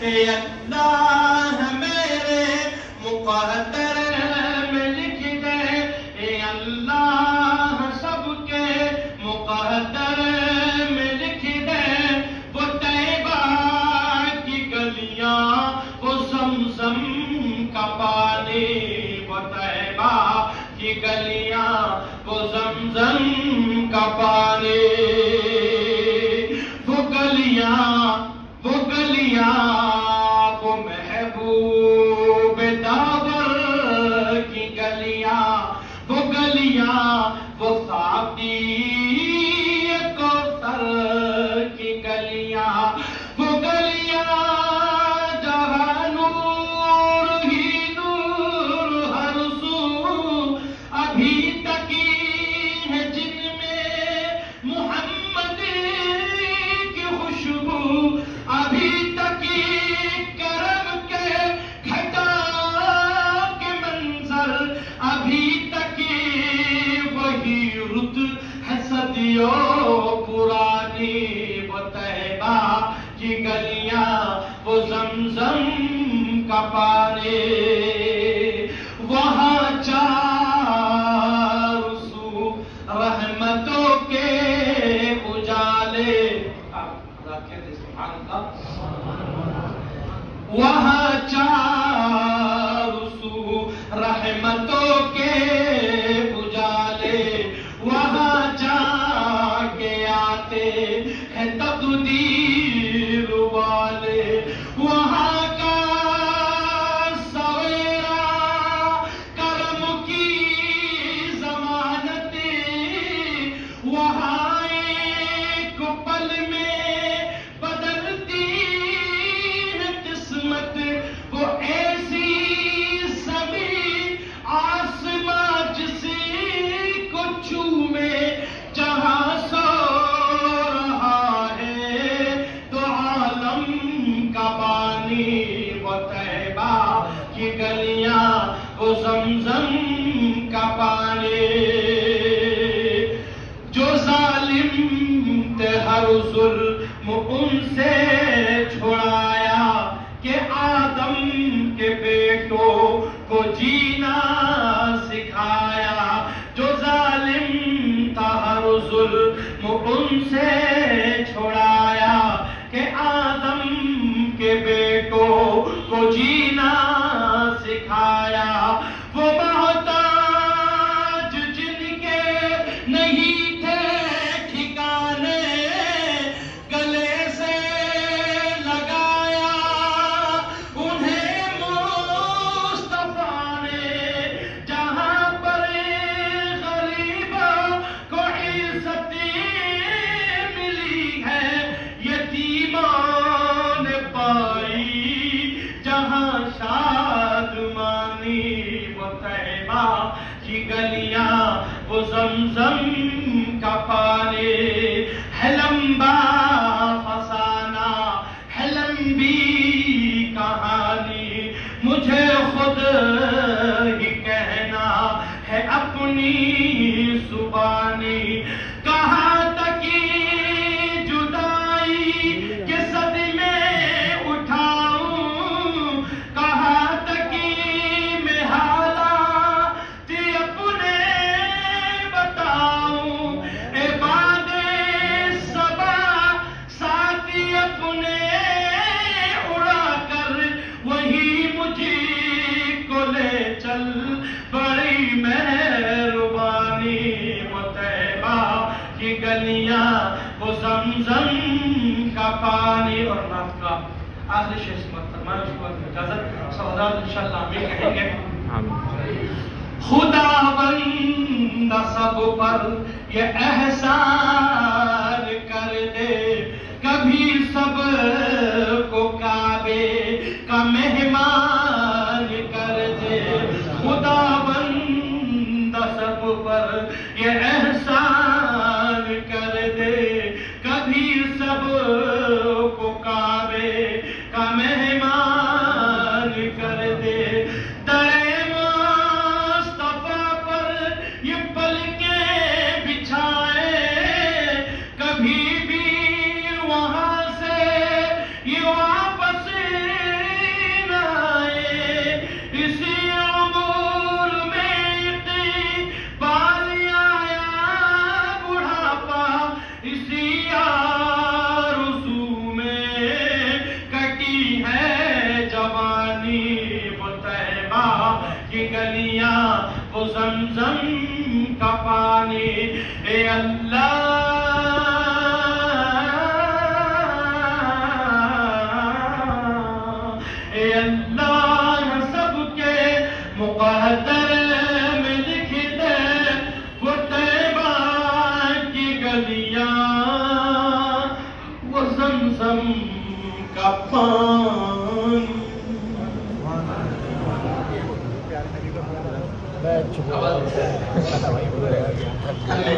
اللہ میرے مقدر میں لکھ دے، اے اللہ سب کے مقدر میں لکھ دے، وہ طیبہ کی گلیاں، وہ زمزم کا پانی، وہ طیبہ کی گلیاں، وہ زمزم کا پانی، وہ گلیاں، وہ گلیاں، وہ محبوب داور کی گلیاں، وہ گلیاں، وہ ساقی کوثر کی گلیاں، وہ گلیاں جہاں نور ہی نور ہر سو، ابھی تک ہے جن میں محمد کی خوشبو، ابھی تک کرم کے گھٹا کے منظر، ابھی تک وہی رت ہے صدیوں پرانی، وہ طیبہ کی گلیاں، وہ زمزم کا پانی، وہاں چار سو رحمتوں کے اجالے، سبحان اللہ، وہاں چار سو رحمتوں کے اجالے، وہاں جا کے آتے ہیں تقدیر والے، وہاں کا سویرا کرم کی ضمانت، وہاں ایک پل میں بدلتی ہے قسمت، وہ ایسی زمین آسماں جس کو چومے جہاں سو رہا ہے تو عالم کا بانی، وہ طیبہ کی گلیاں، وہ زمزم کا پانی، جو ظالم تھے ہر ظلم ان سے چھڑایا، کہ آدم کے بیٹوں کو جینا سکھایا، جو ظالم تھا ہر ظلم ان سے چھڑایا، کہ آدم کے بیٹوں کو جینا سکھایا، وہ محتاج جن کے نہیں تھے ٹھکانے، گلے سے لگایا انہیں مصطفیٰ نے، جہاں پر غریبوں کو عزت ملی ہے، یتیمان نے پائی جہاں شادمانی، وہ طیبہ کی گلیاں، وہ زمزم کا پانی، ہے لمبا فسانہ، ہے لمبی کہانی، مجھے خود ہی کہنا ہے اپنی زبانی، کہاں تک جدائی کے صدمے اٹھاؤں، کہاں تک میں حالات اپنے بتاؤں، اے باد صبا ساتھی اپنے اڑا کر وہی مجھے کو لے چل، بڑی مہربانی، وہ طیبہ کی گلیاں، وہ زمزم کا پانی، اور نعت کا آخری شیئر سمت فرمائے، اس کو اجازت سعودات انشاءاللہ آمین کہیں گے۔ خدا بند سب پر یہ احسان کر دے، کبھی سب کو کعبے کا مہمان کر دے، خدا بند سب پر یہ احسان کر دے، کبھی سب کو کعبے کا مہمان کر دے، در مصطفیٰ پر یہ پلکیں بچھائے، کبھی بھی وہاں سے یہ واپس کا پانی، اے اللہ اے اللہ سب کے مقدر میں لکھ دے وہ طیبہ کی گلیاں، وہ زمزم کا پانی۔